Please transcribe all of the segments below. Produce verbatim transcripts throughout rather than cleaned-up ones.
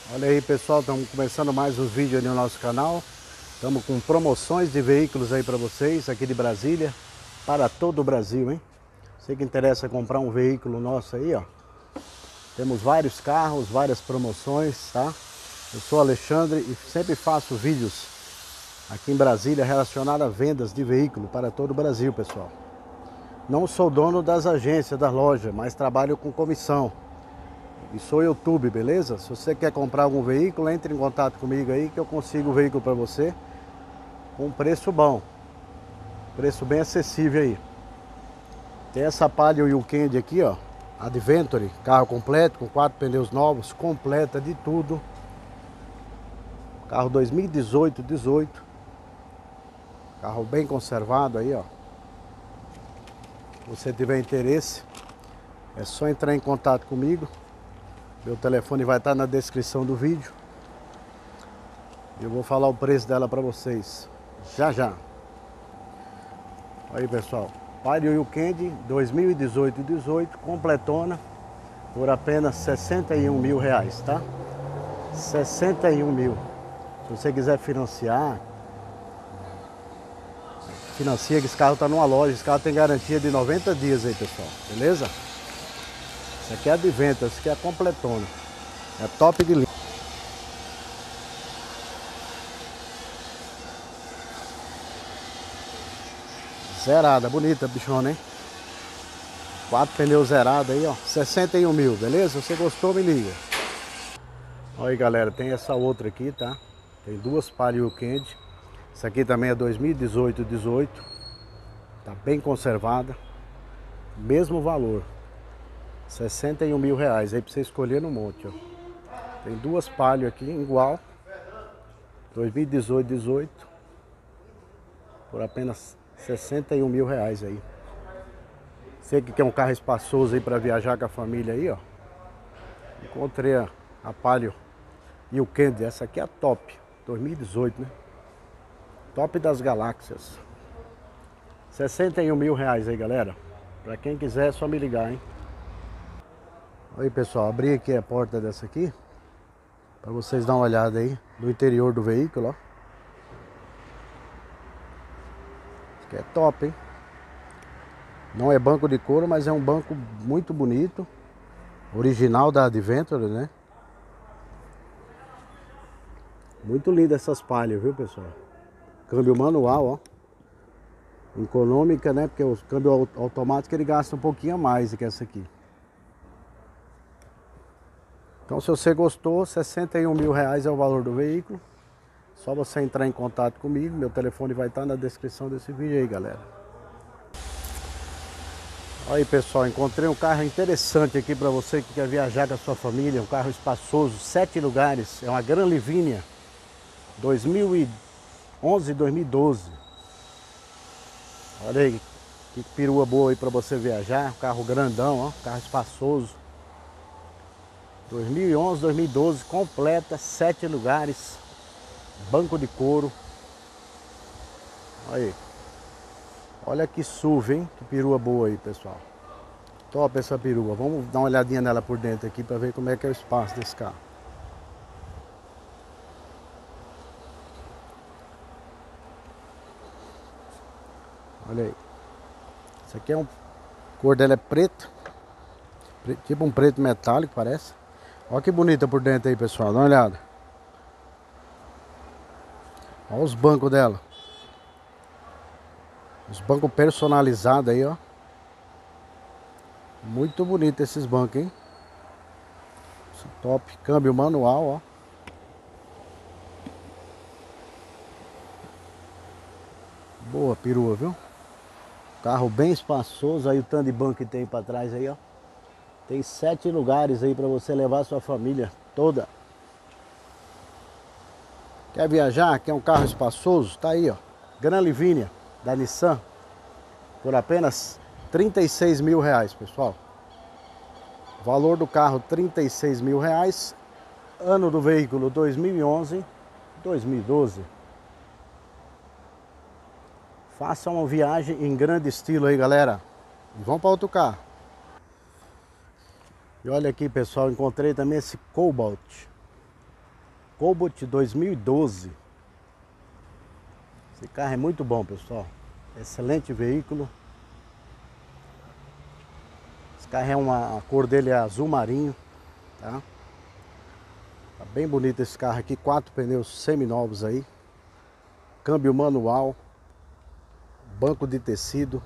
Olha aí, pessoal, estamos começando mais um vídeo aí no nosso canal. Estamos com promoções de veículos aí para vocês, aqui de Brasília, para todo o Brasil, hein? Você que interessa comprar um veículo nosso aí, ó. Temos vários carros, várias promoções, tá? Eu sou Alexandre e sempre faço vídeos aqui em Brasília relacionados a vendas de veículo para todo o Brasil, pessoal. Não sou dono das agências, da loja, mas trabalho com comissão. E sou YouTube, beleza? Se você quer comprar algum veículo, entre em contato comigo aí que eu consigo o veículo para você com um preço bom. Preço bem acessível aí. Tem essa Palio Weekend aqui, ó. Adventure, carro completo, com quatro pneus novos, completa de tudo. Carro dois mil e dezoito, dezoito. Carro bem conservado aí, ó. Se você tiver interesse, é só entrar em contato comigo. Meu telefone vai estar na descrição do vídeo. Eu vou falar o preço dela para vocês já já. Aí, pessoal, Palio Weekend dois mil e dezoito, dezoito, completona por apenas sessenta e um mil reais, tá? sessenta e um mil. Se você quiser financiar, financia, que esse carro tá numa loja. Esse carro tem garantia de noventa dias aí, pessoal, beleza? Esse aqui é a Adventure, esse aqui é a completona. É top de linha. Zerada, bonita, bichona, hein? Quatro pneus zerados aí, ó. sessenta e um mil, beleza? Se você gostou, me liga. Olha aí, galera, tem essa outra aqui, tá? Tem duas Palio Weekend. Essa aqui também é dois mil e dezoito, dezoito. Tá bem conservada. Mesmo valor. sessenta e um mil reais aí pra você escolher no monte, ó. Tem duas Palio aqui, igual. dois mil e dezoito, dezoito. Por apenas sessenta e um mil reais aí. Você que quer um carro espaçoso aí para viajar com a família aí, ó. Encontrei a, a Palio Weekend. Essa aqui é a top. dois mil e dezoito, né? Top das galáxias. sessenta e um mil reais aí, galera. Pra quem quiser é só me ligar, hein? Aí, pessoal, abri aqui a porta dessa aqui para vocês dar uma olhada aí no interior do veículo, ó. Isso aqui é top, hein? Não é banco de couro, mas é um banco muito bonito. Original da Adventure, né? Muito linda essas palhas, viu, pessoal? Câmbio manual, ó. Econômica, né? Porque o câmbio automático ele gasta um pouquinho a mais do que essa aqui. Então, se você gostou, sessenta e um mil reais é o valor do veículo. Só você entrar em contato comigo. Meu telefone vai estar na descrição desse vídeo aí, galera. Aí, pessoal, encontrei um carro interessante aqui para você que quer viajar com a sua família. Um carro espaçoso, sete lugares. É uma Gran Livina dois mil e onze, dois mil e doze. Olha aí, que perua boa aí para você viajar. Carro grandão, ó, carro espaçoso. dois mil e onze, dois mil e doze, completa, sete lugares, banco de couro. Aí. Olha que S U V, hein? Que perua boa aí, pessoal. Top essa perua. Vamos dar uma olhadinha nela por dentro aqui para ver como é que é o espaço desse carro. Olha aí. Isso aqui é um... A cor dela é preta. Tipo um preto metálico, parece. Olha que bonita por dentro aí, pessoal. Dá uma olhada. Olha os bancos dela. Os bancos personalizados aí, ó. Muito bonito esses bancos, hein? Top. Câmbio manual, ó. Boa perua, viu? Carro bem espaçoso. Aí o tanto de banco que tem pra trás aí, ó. Tem sete lugares aí para você levar a sua família toda. Quer viajar? Quer um carro espaçoso? Tá aí, ó. Gran Livina da Nissan. Por apenas trinta e seis mil reais, pessoal. Valor do carro trinta e seis mil reais. Ano do veículo dois mil e onze, dois mil e doze. Faça uma viagem em grande estilo aí, galera. E vamos para outro carro. E olha aqui, pessoal, encontrei também esse Cobalt. Cobalt dois mil e doze. Esse carro é muito bom, pessoal. Excelente veículo. Esse carro é uma, a cor dele é azul marinho, tá? Tá bem bonito esse carro aqui, quatro pneus seminovos aí. Câmbio manual. Banco de tecido.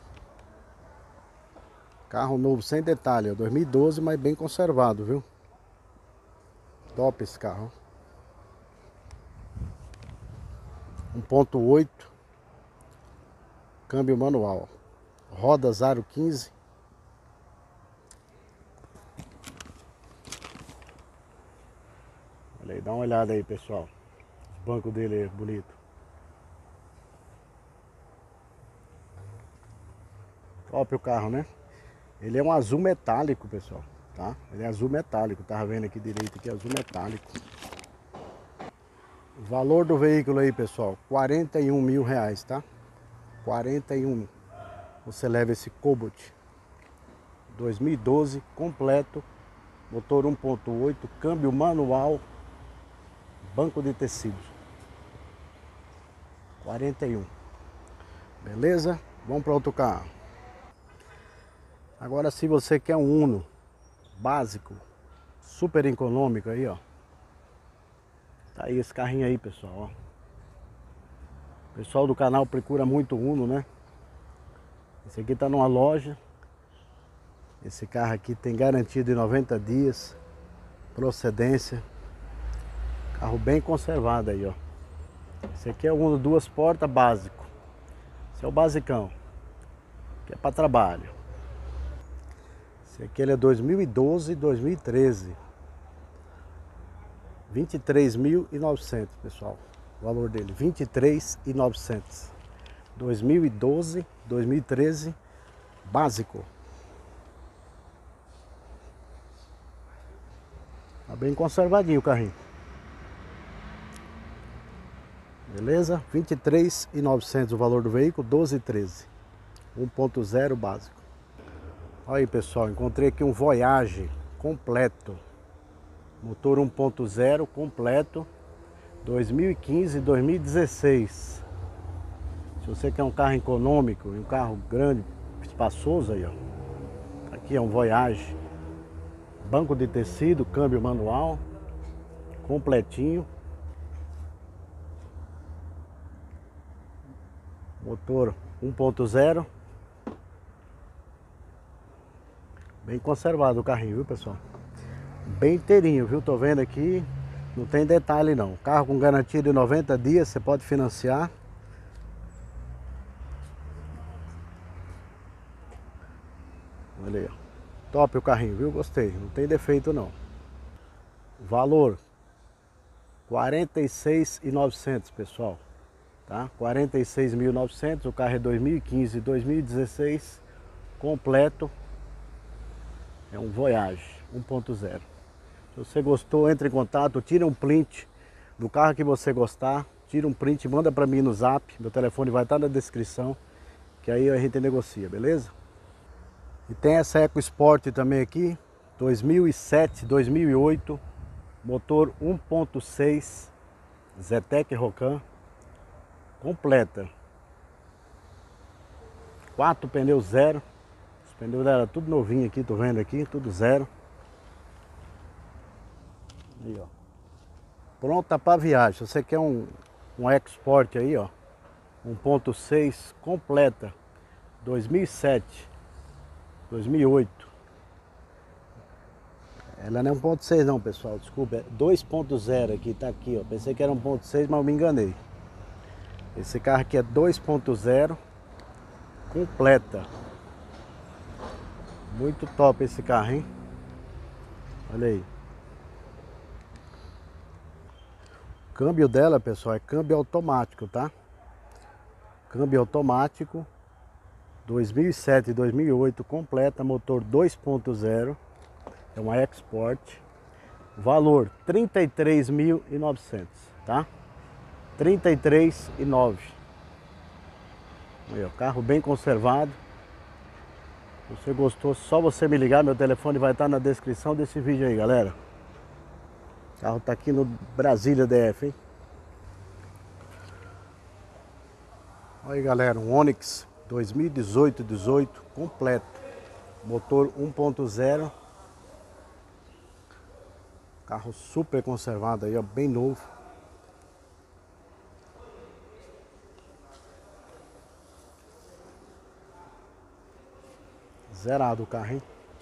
Carro novo sem detalhe, é dois mil e doze, mas bem conservado, viu? Top esse carro. um ponto oito. Câmbio manual. Rodas aro quinze. Olha aí, dá uma olhada aí, pessoal. O banco dele é bonito. Top o carro, né? Ele é um azul metálico, pessoal, tá? Ele é azul metálico, tava vendo aqui direito aqui, azul metálico. O valor do veículo aí, pessoal, quarenta e um mil reais, tá? quarenta e um. Você leva esse Cobalt dois mil e doze completo, motor um ponto oito, câmbio manual, banco de tecidos. quarenta e um. Beleza? Vamos para outro carro. Agora, se você quer um Uno básico, super econômico aí, ó. Tá aí esse carrinho aí, pessoal, ó. O pessoal do canal procura muito Uno, né? Esse aqui tá numa loja. Esse carro aqui tem garantia de noventa dias. Procedência. Carro bem conservado aí, ó. Esse aqui é o Uno duas portas básico. Esse é o basicão. Que é para trabalho. Esse aqui ele é dois mil e doze, dois mil e treze. vinte e três mil e novecentos, pessoal. O valor dele, vinte e três mil e novecentos. dois mil e doze, dois mil e treze, básico. Tá bem conservadinho o carrinho. Beleza? vinte e três mil e novecentos o valor do veículo, doze e treze. um ponto zero básico. Olha aí, pessoal, encontrei aqui um Voyage completo. Motor um ponto zero completo, dois mil e quinze, dois mil e dezesseis. Se você quer um carro econômico e um carro grande, espaçoso aí, ó. Aqui é um Voyage. Banco de tecido, câmbio manual, completinho. Motor um ponto zero. Bem conservado o carrinho, viu, pessoal? Bem inteirinho, viu? Tô vendo aqui, não tem detalhe não. Carro com garantia de noventa dias, você pode financiar. Olha aí, ó. Top o carrinho, viu? Gostei, não tem defeito não. Valor quarenta e seis mil e novecentos, pessoal, tá? quarenta e seis mil e novecentos, o carro é dois mil e quinze, dois mil e dezesseis, completo. É um Voyage um ponto zero. Se você gostou, entre em contato, tira um print do carro que você gostar, tira um print, manda para mim no zap, meu telefone vai estar na descrição, que aí a gente negocia, beleza? E tem essa EcoSport também aqui, dois mil e sete, dois mil e oito, motor um ponto seis, Zetec Rocan, completa. Quatro pneus zero. Os pneus dela tudo novinho aqui, tô vendo aqui, tudo zero. Aí, ó. Pronta para viagem. Se você quer um, um EcoSport aí, ó, um ponto seis completa, dois mil e sete, dois mil e oito. Ela não é um ponto seis não, pessoal, desculpa, é dois ponto zero aqui, tá aqui, ó. Pensei que era um ponto seis, mas eu me enganei. Esse carro aqui é dois ponto zero completa. Muito top esse carro, hein? Olha aí. O câmbio dela, pessoal, é câmbio automático, tá? Câmbio automático, dois mil e sete e dois mil e oito completa, motor dois ponto zero. É uma EcoSport. Valor trinta e três mil e novecentos, tá? trinta e três mil e novecentos. Aí, ó, carro bem conservado. Se você gostou, só você me ligar, meu telefone vai estar na descrição desse vídeo aí, galera. O carro tá aqui no Brasília D F, hein? Olha aí, galera, um Onix dois mil e dezoito, dezoito completo. Motor um ponto zero. Carro super conservado aí, ó, bem novo. Zerado o carro, hein?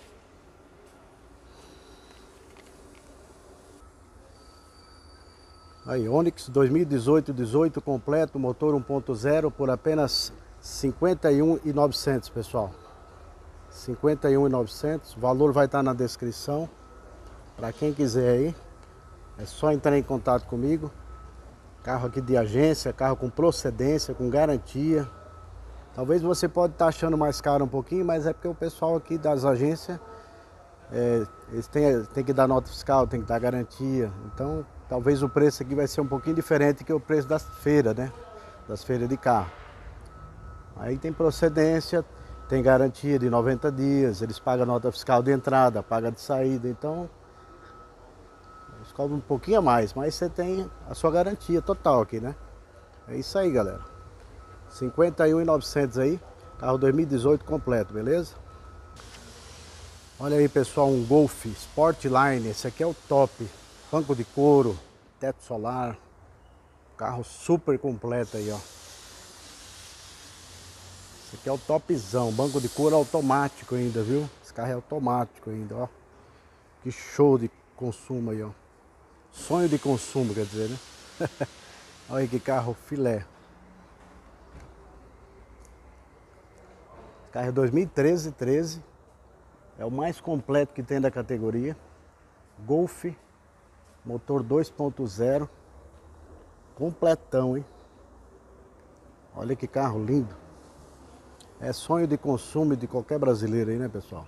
Aí, Onix dois mil e dezoito, dezoito completo, motor um ponto zero por apenas cinquenta e um mil e novecentos, pessoal. cinquenta e um mil e novecentos, o valor vai estar na descrição. Para quem quiser aí, é só entrar em contato comigo. Carro aqui de agência, carro com procedência, com garantia. Talvez você pode estar achando mais caro um pouquinho, mas é porque o pessoal aqui das agências, é, eles têm, têm que dar nota fiscal, tem que dar garantia. Então, talvez o preço aqui vai ser um pouquinho diferente que o preço das feiras, né? Das feiras de carro. Aí tem procedência, tem garantia de noventa dias, eles pagam nota fiscal de entrada, pagam de saída, então eles cobram um pouquinho a mais, mas você tem a sua garantia total aqui, né? É isso aí, galera. cinquenta e um mil e novecentos aí, carro dois mil e dezoito completo, beleza? Olha aí, pessoal, um Golf Sportline, esse aqui é o top. Banco de couro, teto solar, carro super completo aí, ó. Esse aqui é o topzão, banco de couro automático ainda, viu? Esse carro é automático ainda, ó. Que show de consumo aí, ó. Sonho de consumo, quer dizer, né? Olha aí que carro filé. Carro é dois mil e treze, treze. É o mais completo que tem da categoria. Golf, motor dois ponto zero. Completão, hein? Olha que carro lindo. É sonho de consumo de qualquer brasileiro aí, né, pessoal?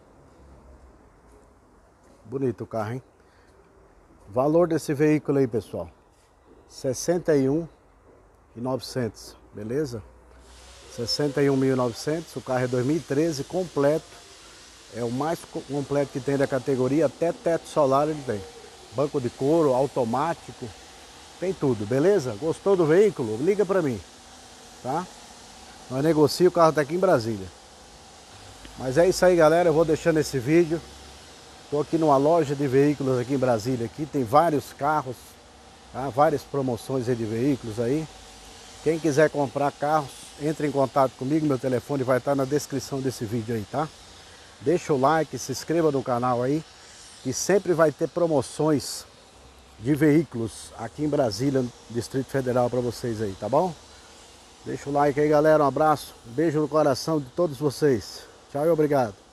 Bonito o carro, hein? Valor desse veículo aí, pessoal, sessenta e um mil e novecentos, beleza? sessenta e um mil e novecentos, o carro é dois mil e treze, completo. É o mais completo que tem da categoria, até teto solar ele tem. Banco de couro, automático, tem tudo, beleza? Gostou do veículo? Liga pra mim, tá? Nós negociamos, o carro tá aqui em Brasília. Mas é isso aí, galera, eu vou deixando esse vídeo. Estou aqui numa loja de veículos aqui em Brasília, aqui tem vários carros, tá? Várias promoções aí de veículos aí. Quem quiser comprar carros, entre em contato comigo, meu telefone vai estar na descrição desse vídeo aí, tá? Deixa o like, se inscreva no canal aí, que sempre vai ter promoções de veículos aqui em Brasília, Distrito Federal, para vocês aí, tá bom? Deixa o like aí, galera, um abraço, um beijo no coração de todos vocês. Tchau e obrigado.